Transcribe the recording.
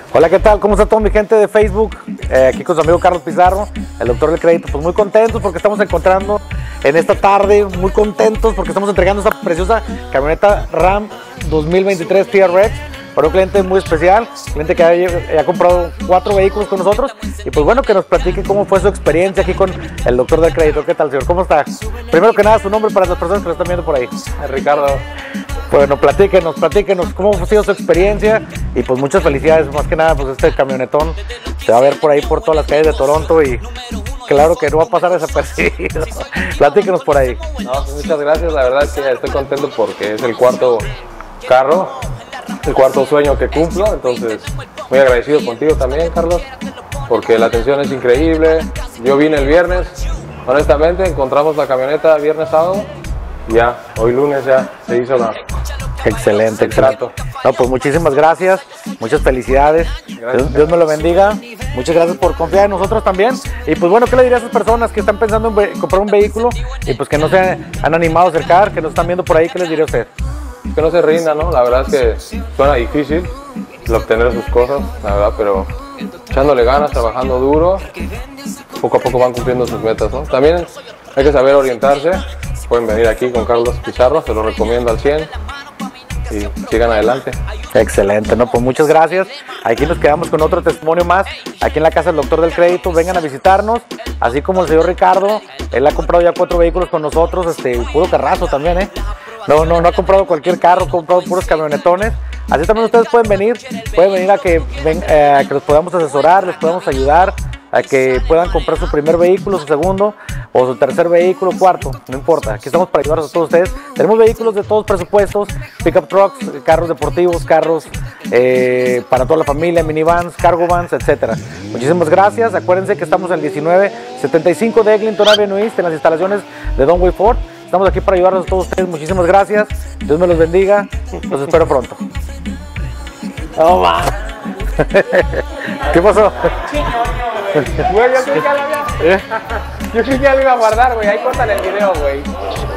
Hola, ¿qué tal? ¿Cómo está toda mi gente de Facebook? Aquí con su amigo Carlos Pizarro, el doctor del crédito. Pues muy contentos porque estamos encontrando en esta tarde, muy contentos porque estamos entregando esta preciosa camioneta Ram 2023 TRX para un cliente muy especial, cliente que ha comprado 4 vehículos con nosotros. Y pues bueno, que nos platique cómo fue su experiencia aquí con el doctor del crédito. ¿Qué tal, señor? ¿Cómo está? Primero que nada, su nombre para las personas que lo están viendo por ahí. Ricardo. Bueno, platíquenos cómo ha sido su experiencia y pues muchas felicidades. Más que nada, pues este camionetón se va a ver por ahí por todas las calles de Toronto y claro que no va a pasar desapercibido. Platíquenos por ahí. No, pues muchas gracias, la verdad es que estoy contento porque es el cuarto carro, el cuarto sueño que cumplo, entonces muy agradecido contigo también, Carlos, porque la atención es increíble. Yo vine el viernes, honestamente, encontramos la camioneta viernes, sábado, y ya, hoy lunes ya se hizo la... Excelente, el trato. No, pues muchísimas gracias, muchas felicidades, Gracias. Dios me lo bendiga, muchas gracias por confiar en nosotros también. Y pues bueno, ¿qué le diría a esas personas que están pensando en comprar un vehículo y pues que no se han animado a acercar, que nos están viendo por ahí? ¿Qué les diría a usted? Que no se rinda, ¿no? La verdad es que suena difícil el obtener sus cosas, la verdad, pero echándole ganas, trabajando duro, poco a poco van cumpliendo sus metas, ¿no? También hay que saber orientarse. Pueden venir aquí con Carlos Pizarro, se lo recomiendo al 100 y sigan adelante. Excelente, ¿no? Pues muchas gracias. Aquí nos quedamos con otro testimonio más, aquí en la casa del doctor del crédito. Vengan a visitarnos, así como el señor Ricardo. Él ha comprado ya 4 vehículos con nosotros, puro carrazo también, No ha comprado cualquier carro, ha comprado puros camionetones. Así también ustedes pueden venir a que los podamos asesorar, les podamos ayudar a que puedan comprar su primer vehículo, su segundo o su tercer vehículo, cuarto, no importa. Aquí estamos para ayudarlos a todos ustedes. Tenemos vehículos de todos presupuestos, pickup trucks, carros deportivos, carros para toda la familia, minivans, cargo vans, etcétera. Muchísimas gracias. Acuérdense que estamos en el 1975 de Eglinton Avenue East, en las instalaciones de Donway Ford. Estamos aquí para ayudarlos a todos ustedes. Muchísimas gracias. Dios me los bendiga. Los espero pronto. ¡No, ma! ¿Qué pasó? Güey, yo creí que ya lo iba a guardar, güey. Ahí cortan el video, güey.